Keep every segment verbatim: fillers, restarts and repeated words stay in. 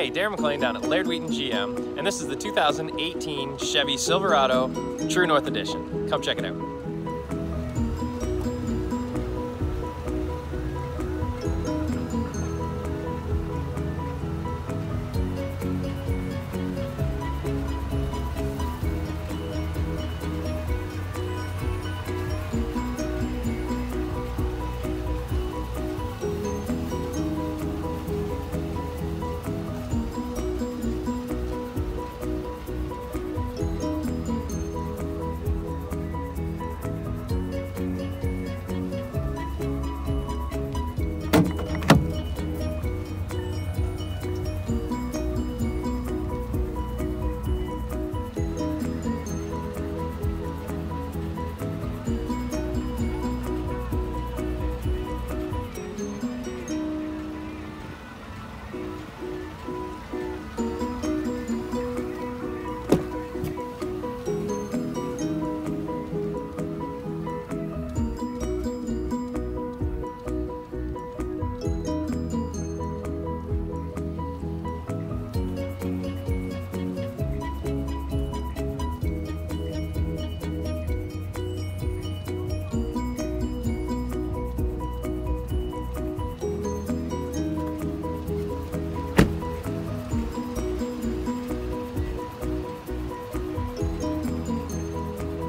Hey, Darren McLean down at Laird Wheaton G M, and this is the two thousand eighteen Chevy Silverado TrueNorth Edition. Come check it out.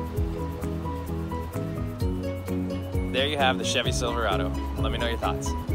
There you have the Chevy Silverado. Let me know your thoughts.